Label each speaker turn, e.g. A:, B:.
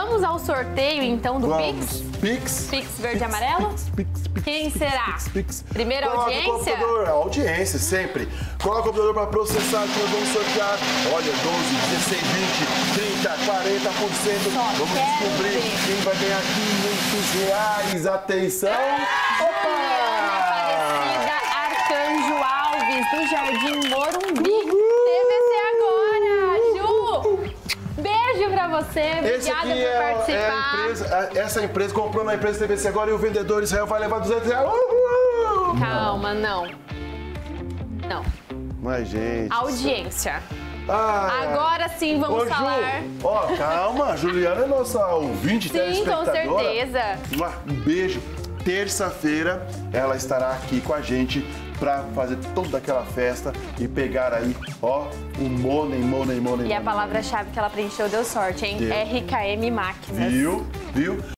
A: Vamos ao sorteio, então, do
B: Vamos.
A: Pix? Pix verde e amarelo?
B: Pix.
A: Quem será?
B: Pix.
A: Primeira
B: Coloca
A: audiência?
B: o computador, audiência, sempre. Coloca o computador para processar, que nós vamos sortear. Olha, 12, 16, 20, 30, 40%. Vamos descobrir quem vai ganhar R$500. Atenção! Opa!
A: Aparecida Arcanjo Alves, do Jardim Morumbi. TVC agora! Ju! Beijo pra você, obrigada por participar.
B: Essa empresa comprou na empresa TVC agora e o vendedor Israel vai levar R$200.
A: Calma, não. Não.
B: Mas, gente...
A: Audiência.
B: Ah,
A: Agora sim vamos falar.
B: Ju, ó, calma, a Juliana é nossa ouvinte,
A: Sim,
B: telespectadora.
A: com certeza.
B: Um beijo. Terça-feira ela estará aqui com a gente para fazer toda aquela festa e pegar aí, ó, o money.
A: E a palavra-chave que ela preencheu deu sorte, hein?
B: Deu.
A: RKM Máquinas.
B: Viu?